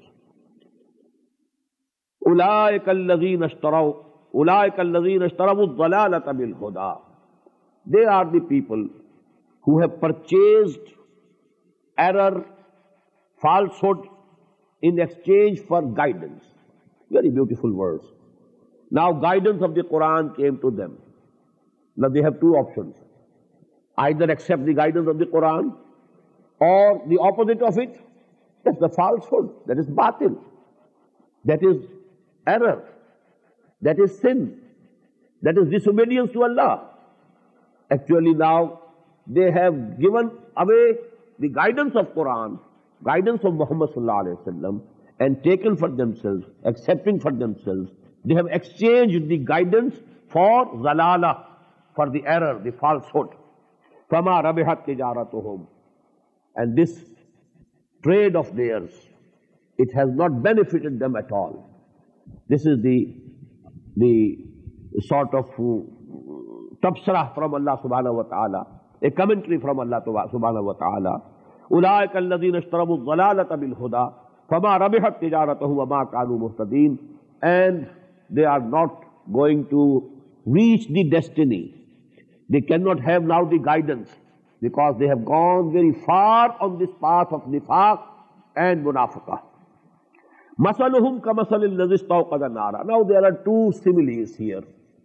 أُولَٰئِكَ الَّذِينَ اشْتَرَوْا أُولَٰئِكَ الَّذِينَ اشْتَرَوُا الضَّلَالَةَ بِالْهُدَىٰ. They are the people who have purchased error, falsehood in exchange for guidance. Very beautiful words. Now guidance of the Quran came to them. Now they have two options. Either accept the guidance of the Quran or the opposite of it. That's the falsehood. That is batil. That is error. That is sin. That is disobedience to Allah. Actually now they have given away the guidance of Quran, guidance of Muhammad sallallahu alaihi wasallam, and taken for themselves, accepting for themselves. They have exchanged the guidance for zalala, for the error, the falsehood. فَمَا رَبِحَتْ تِجَارَتُهُمْ. And this trade of theirs, it has not benefited them at all. This is the, the sort of tabsarah from Allah subhanahu wa ta'ala, a commentary from Allah subhanahu wa ta'ala. أُولَٰئِكَ الَّذِينَ اشْتَرَوُا الضَّلَالَةَ بِالْهُدَىٰ فَمَا رَبِحَتْ تِجَارَتُهُمْ وَمَا كَانُوا مُهْتَدِينَ. And they are not going to reach the destiny. They cannot have now the guidance because they have gone very far on this path of nifaq and munafiqah. مَثَلُهُمْ كَمَثَلِ الَّذِي اسْتَوْقَدَ نَارًا. Now there are two similes here.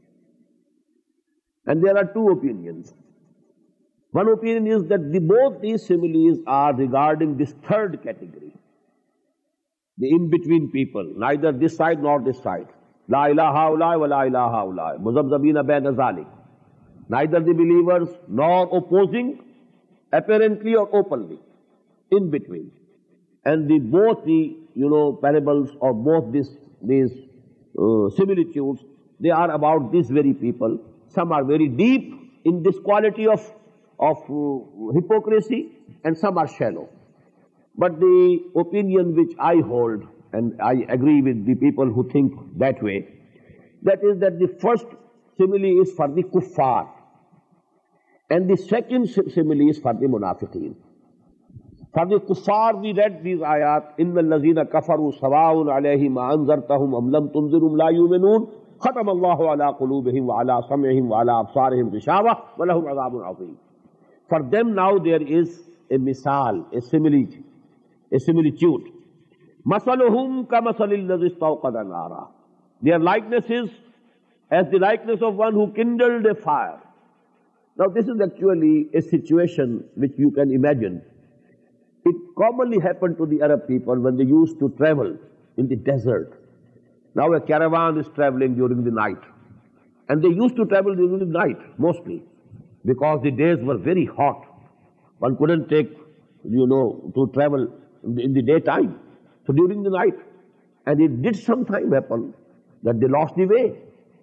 And there are two opinions. One opinion is that the, both these similes are regarding this third category. The in-between people, neither this side nor this side. La ilaha ulai wa la ilaha ulai. Muzabzabina baina zalik. Neither the believers nor opposing, apparently or openly. In between. And the both the, you know, parables or both this, these uh, similitudes, they are about these very people. Some are very deep in this quality of, of uh, hypocrisy and some are shallow. But the opinion which I hold, and I agree with the people who think that way, that is that the first simile is for the kuffar, and the second simile is for the munafiqeen. For the kuffar, we read these ayat, إِنَّ الَّذِينَ كَفَرُوا سَوَاءٌ عَلَيْهِمْ أَأَنذَرْتَهُمْ أَمْ لَمْ تُنذِرْهُمْ لَا يُؤْمِنُونَ خَتَمَ اللَّهُ عَلَىٰ قُلُوبِهِمْ وَعَلَىٰ سَمْعِهِمْ وَعَلَىٰ أَبْصَارِهِمْ غِشَاوَةٌ وَلَهُمْ عَذَابٌ عَظِيمٌ. For them now there is a misal, a similitude, a similitude. Masaluhum kamasalil ladhi istawqada nara. Their likeness is as the likeness of one who kindled a fire. Now this is actually a situation which you can imagine. It commonly happened to the Arab people when they used to travel in the desert. Now a caravan is traveling during the night. And they used to travel during the night, mostly, because the days were very hot. One couldn't take, you know, to travel in the, in the daytime. So during the night. And it did sometime happen that they lost the way.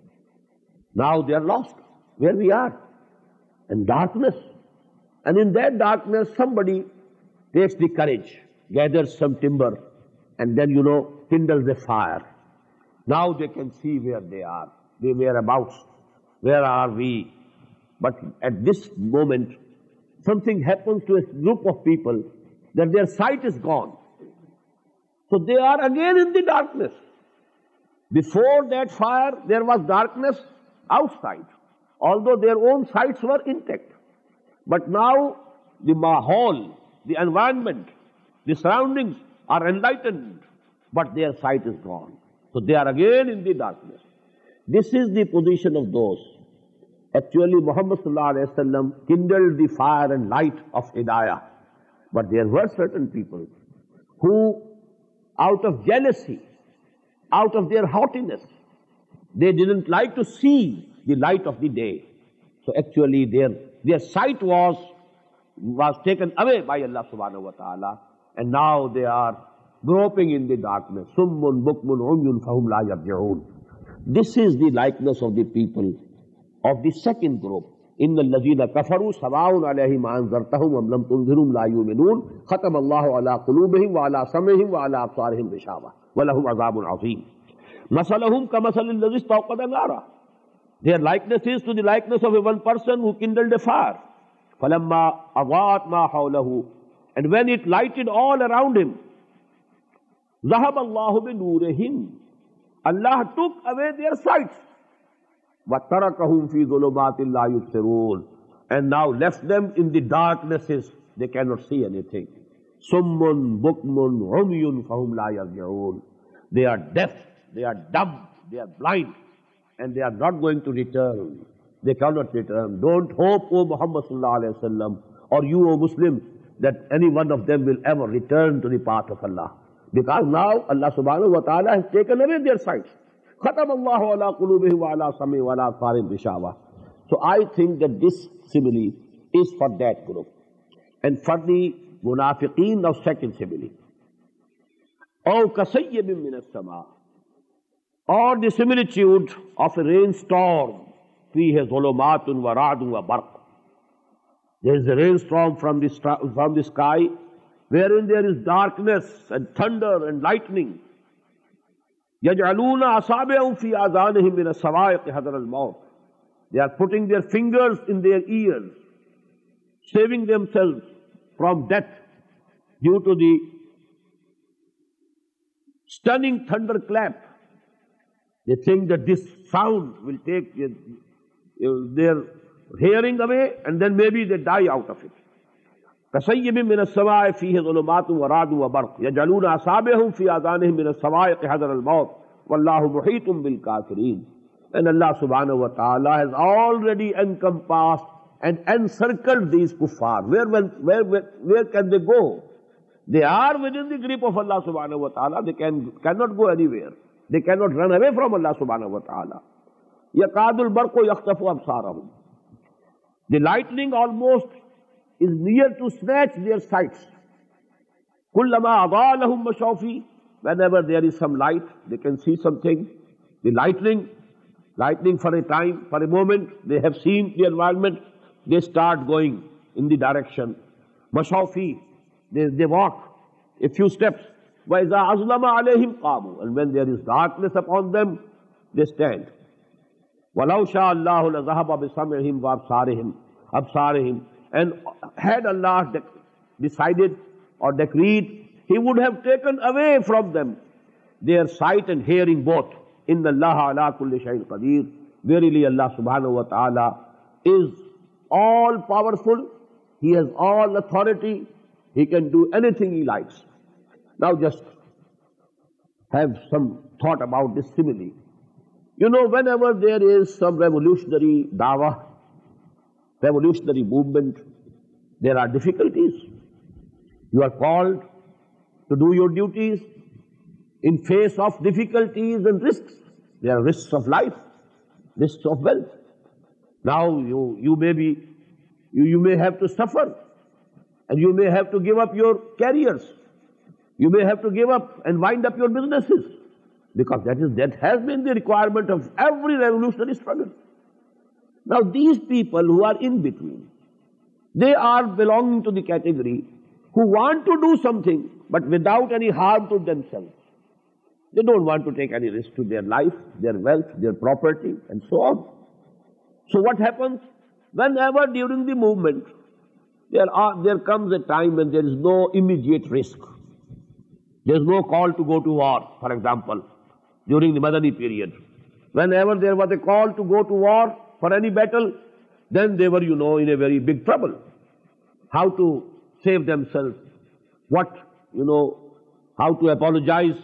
Now they are lost, where we are. In darkness. And in that darkness, somebody takes the courage, gathers some timber, and then, you know, kindles a fire. Now they can see where they are, their whereabouts, where are we. But at this moment, something happens to a group of people that their sight is gone. So they are again in the darkness. Before that fire, there was darkness outside, although their own sights were intact. But now the mahal, the environment, the surroundings are enlightened, but their sight is gone. So they are again in the darkness. This is the position of those. Actually, Muhammad sallallahu alaihi wasallam kindled the fire and light of Hidayah. But there were certain people who, out of jealousy, out of their haughtiness, they didn't like to see the light of the day. So actually their, their sight was, was taken away by Allah subhanahu wa ta'ala, and now they are groping in the darkness. Summun bukmun umyun fahum la yarji'un. This is the likeness of the people of the second group. Inna allazina kafaru sawa'un alayhim anzartahum am lam tunzirum la yu'minun. Khatama Allahu ala qulubihim wa ala sam'ihim wa ala absarihim bishawa wa lahum azabun azim. Masalahum kamasalil ladhi istawqada nara. Their likeness is to the likeness of a one person who kindled a fire. Falamma adhat ma hawlahu. And when it lighted all around him, Zahab Allahu bi nurihim. Allah took away their sights. وَتَرَكَهُمْ فِي ظُلُمَاتٍ لَا يُبْصِرُونَ. And now left them in the darknesses. They cannot see anything. Summun bukmun umyun fahum la yarji'un. They are deaf, they are dumb, they are blind, and they are not going to return. They cannot return. Don't hope, O Muhammad sallallahu alaihi wasallam, or you, O Muslim, that any one of them will ever return to the path of Allah. Because now Allah subhanahu wa ta'ala has taken away their sights. Khatam Allahu ala qulubihim wa ala sam'i wa ala absarihim bishawa. So I think that this simile is for that group. And for the munafiqeen of second simile. Aw kasayyibin min as-sama. Or the similitude of a rainstorm. Fihi zulumatun wa ra'dun wa barq. There is a rainstorm from the, from the sky, wherein there is darkness and thunder and lightning. يَجْعَلُونَ أَصَابِعَهُمْ فِي آذَانِهِمْ مِنَ الصَّوَاعِقِ حَذَرَ الْمَوْتِ. They are putting their fingers in their ears, saving themselves from death due to the stunning thunderclap. They think that this sound will take their hearing away, and then maybe they die out of it. كَسَيِّبٍ مِّنَ السَّمَاءِ فِيهِ ظُلُمَاتٌ وَرَعْدٌ وَبَرْقٌ يَجْعَلُونَ أَصَابِعَهُمْ فِي آذَانِهِمْ مِنَ الصَّوَاعِقِ حَذَرَ الْمَوْتِ وَاللَّهُ مُحِيطٌ بِالْكَافِرِينَ. And Allah subhanahu wa ta'ala has already encompassed and encircled these kuffar. Where, where, where, where can they go? They are within the grip of Allah subhanahu wa ta'ala. They can, cannot go anywhere. They cannot run away from Allah subhanahu wa ta'ala. يَقَادُ الْبَرْقُ يَخْطَفُ أَبْصَارَهُم. The lightning almost is near to snatch their sights. كُلَّمَا أَضَاءَ لَهُم مَّشَوْا فِيهِ. Whenever there is some light, they can see something. The lightning, lightning for a time, for a moment, they have seen the environment, they start going in the direction. مَشَوْا فِيهِ. They, they walk a few steps. وَإِذَا أَظْلَمَ عَلَيْهِمْ قَامُوا. And when there is darkness upon them, they stand. وَلَوْ شَاءَ اللَّهُ لَذَهَبَ بِسَمْعِهِمْ وَأَبْصَارِهِمْ أَبْصَارِهِمْ. And had Allah de decided or decreed, He would have taken away from them their sight and hearing both. إِنَّ اللَّهَ عَلَىٰ كُلِّ شَيْءٍ قَدِيرٌ. Verily Allah subhanahu wa ta'ala is all powerful. He has all authority. He can do anything He likes. Now just have some thought about this simile. You know, whenever there is some revolutionary dawah, revolutionary movement, there are difficulties. You are called to do your duties in face of difficulties and risks. There are risks of life, risks of wealth. Now you, you may be, you, you may have to suffer, and you may have to give up your careers. You may have to give up and wind up your businesses, because that is that has been the requirement of every revolutionary struggle. Now these people who are in between, they are belonging to the category who want to do something but without any harm to themselves. They don't want to take any risk to their life, their wealth, their property, and so on. So what happens? Whenever during the movement there are there comes a time when there is no immediate risk. There is no call to go to war, for example, during the Madani period. Whenever there was a call to go to war for any battle, then they were, you know, in a very big trouble. How to save themselves, what, you know, how to apologize,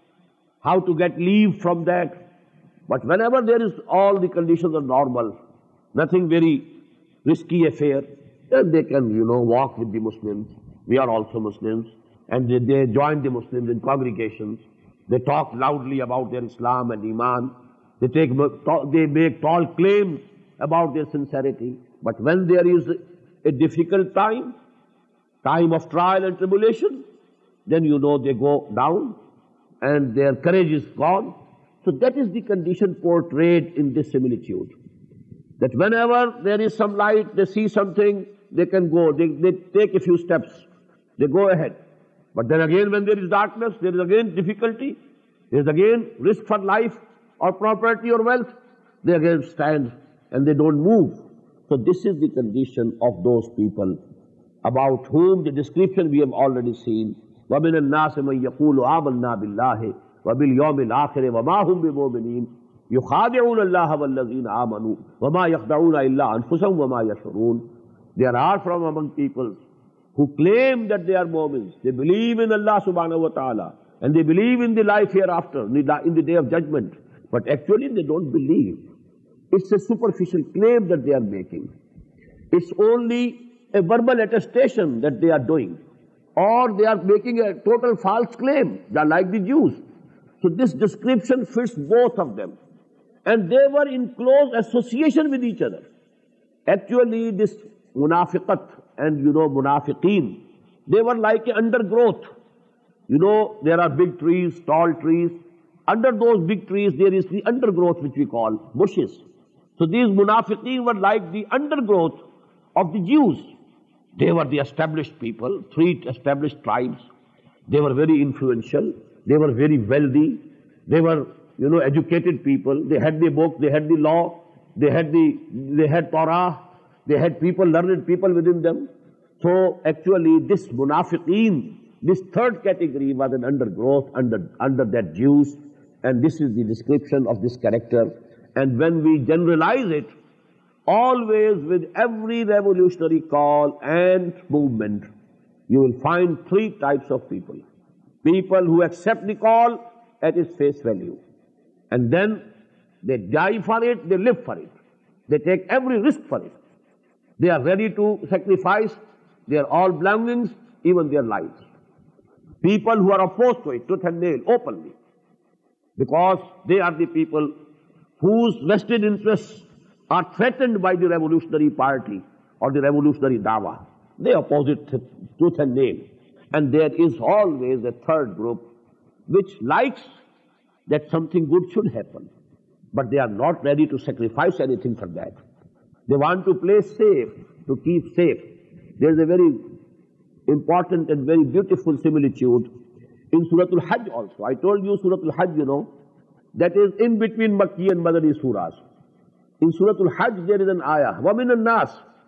how to get leave from that. But whenever there is all the conditions are normal, nothing very risky affair, then they can, you know, walk with the Muslims. We are also Muslims. And they, they join the Muslims in congregations. They talk loudly about their Islam and Iman. They take, they make tall claims about their sincerity. But when there is a difficult time, time of trial and tribulation, then you know they go down and their courage is gone. So that is the condition portrayed in this similitude. That whenever there is some light, they see something, they can go, they, they take a few steps, they go ahead. But then again when there is darkness, there is again difficulty, there is again risk for life or property or wealth, they again stand and they don't move. So this is the condition of those people about whom the description we have already seen. وَمِنَ النَّاسِ مَنْ يَقُولُ آمَنَّا بِاللَّهِ وَبِالْيَوْمِ الْآخِرِ وَمَا هُمْ بِمُؤْمِنِينَ يُخَادِعُونَ اللَّهَ وَالَّذِينَ آمَنُوا وَمَا يَخْدَعُونَ إِلَّا أَنفُسَهُمْ وَمَا يَشْعُرُونَ. There are from among people who claim that they are Mu'mins, they believe in Allah subhanahu wa ta'ala, and they believe in the life hereafter, in the day of judgment, but actually they don't believe. It's a superficial claim that they are making. It's only a verbal attestation that they are doing, or they are making a total false claim. They are like the Jews. So this description fits both of them. And they were in close association with each other. Actually, this munafiqat and, you know, munafiqeen, they were like an undergrowth. You know, there are big trees, tall trees. Under those big trees, there is the undergrowth which we call bushes. So these munafiqeen were like the undergrowth of the Jews. They were the established people, three established tribes. They were very influential. They were very wealthy. They were, you know, educated people. They had the book, they had the law, they had the, they had Torah, they had people, learned people within them. So actually this munafiqeen, this third category was an undergrowth under, under that Jews. And this is the description of this character. And when we generalize it, always with every revolutionary call and movement, you will find three types of people. People who accept the call at its face value. And then they die for it, they live for it. They take every risk for it. They are ready to sacrifice their all belongings, even their lives. People who are opposed to it, tooth and nail, openly. Because they are the people whose vested interests are threatened by the revolutionary party or the revolutionary dawah. They oppose it tooth and nail. And there is always a third group which likes that something good should happen. But they are not ready to sacrifice anything for that. They want to play safe, to keep safe. There is a very important and very beautiful similitude in Surah Al-Hajj also. I told you Surah Al-Hajj, you know, that is in between Makki and Madani surahs. In Surah Al-Hajj there is an ayah, وَمِنَ النَّاسِ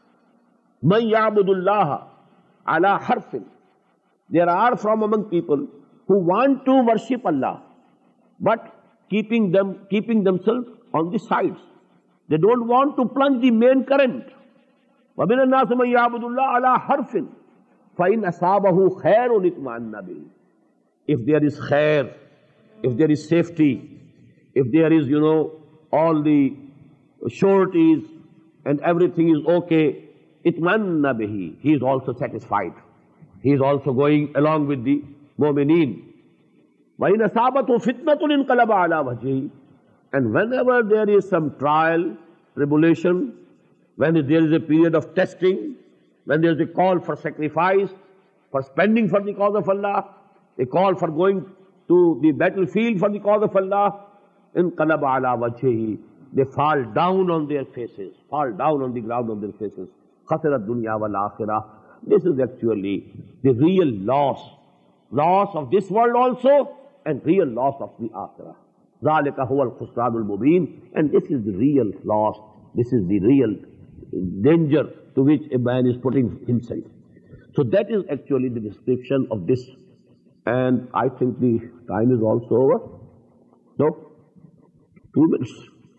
مَنْ يَعْبُدُ اللَّهَ عَلَى حَرْفٍ. There are from among people who want to worship Allah, but keeping them, keeping themselves on the sides. They don't want to plunge the main current. وَمِنَ النَّاسِ مَنْ يَعْبُدُ اللَّهَ عَلَى حَرْفٍ فَإِنْ أَصَابَهُ خَيْرٌ اطْمَأَنَّ بِهِ. If there is khair, if there is safety, if there is, you know, all the sureties and everything is okay, itmanna bihi, he is also satisfied. He is also going along with the mu'mineen. وَإِنْ أَصَابَتْهُ فِتْنَةٌ انْقَلَبَ عَلَى وَجْهِهِ. And whenever there is some trial, tribulation, when there is a period of testing, when there is a call for sacrifice, for spending for the cause of Allah, a call for going to the battlefield for the cause of Allah, انْقَلَبَ عَلَى وَجْهِهِ, they fall down on their faces, fall down on the ground on their faces. خَسِرَ الدُّنْيَا وَالْآخِرَةِ. This is actually the real loss, loss of this world also, and real loss of the akhirah. ذَلِكَ هُوَ الْخُسْرَانُ الْمُبِينُ. And this is the real loss, this is the real danger to which a man is putting himself. So that is actually the description of this. And I think the time is also over. No? Two minutes.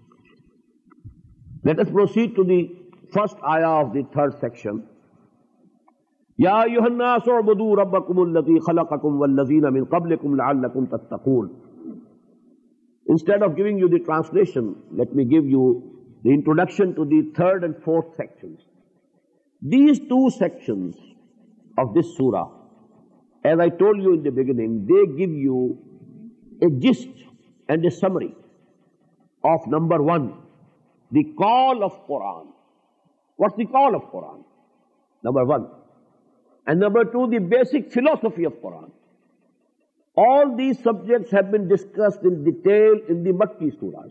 Let us proceed to the first ayah of the third section. يَا أَيُّهَا النَّاسُ اعْبُدُوا رَبَّكُمُ الَّذِي خَلَقَكُمْ وَالَّذِينَ مِنْ قَبْلِكُمْ لَعَلَّكُمْ تَتَّقُونَ. Instead of giving you the translation, let me give you the introduction to the third and fourth sections. These two sections of this surah, as I told you in the beginning, they give you a gist and a summary of number one, the call of Quran. What's the call of Quran? Number one. And number two, the basic philosophy of Quran. All these subjects have been discussed in detail in the Makki surahs.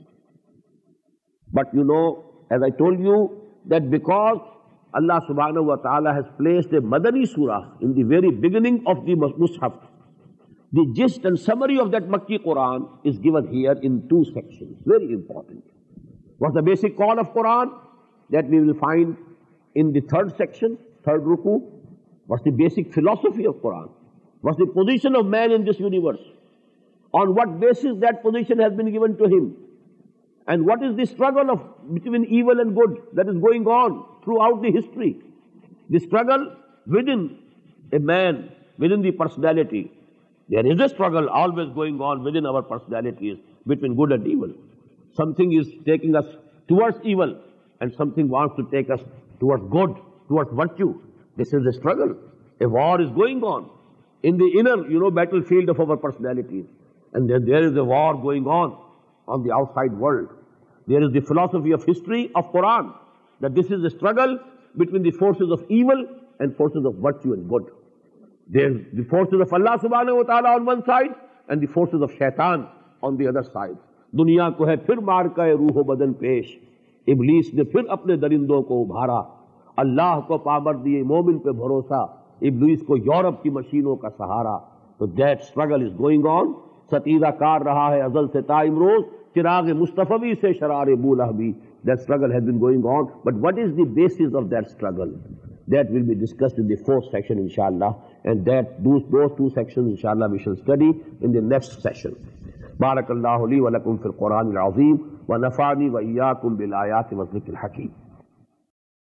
But you know, as I told you, that because Allah subhanahu wa ta'ala has placed a Madani surah in the very beginning of the Mus'haf, the gist and summary of that Makki Quran is given here in two sections. Very important. What's the basic call of Quran? That we will find in the third section, third ruku. What's the basic philosophy of Quran? What's the position of man in this universe? On what basis that position has been given to him? And what is the struggle of between evil and good that is going on throughout the history? The struggle within a man, within the personality. There is a struggle always going on within our personalities between good and evil. Something is taking us towards evil and something wants to take us towards good, towards virtue. This is a struggle. A war is going on in the inner, you know, battlefield of our personalities. And then there is a war going on on the outside world. There is the philosophy of history of Quran, that this is a struggle between the forces of evil and forces of virtue and good. There is the forces of Allah subhanahu wa ta'ala on one side and the forces of shaitan on the other side. दुनिया को है फिर मार का रूह बदन पेश, इब्लीस ने फिर अपने दरिंदों को उभारा, अल्लाह को पामर दिए मोमिन पे भरोसा, इब्लीस को यूरोप की मशीनों का सहारा. So that struggle is going on. सतीदा कार रहा है अजल से ता इमरोज, चिराग मुस्तफवी से शरार बूलहबी. That struggle has been going on. But what is the basis of that struggle? That will be discussed in the fourth section, inshallah. And that those, those two sections, inshallah, we shall study in the next session. بارك الله لي ولكم في القرآن العظيم ونفعني وإياكم بالآيات والذكر الحكيم.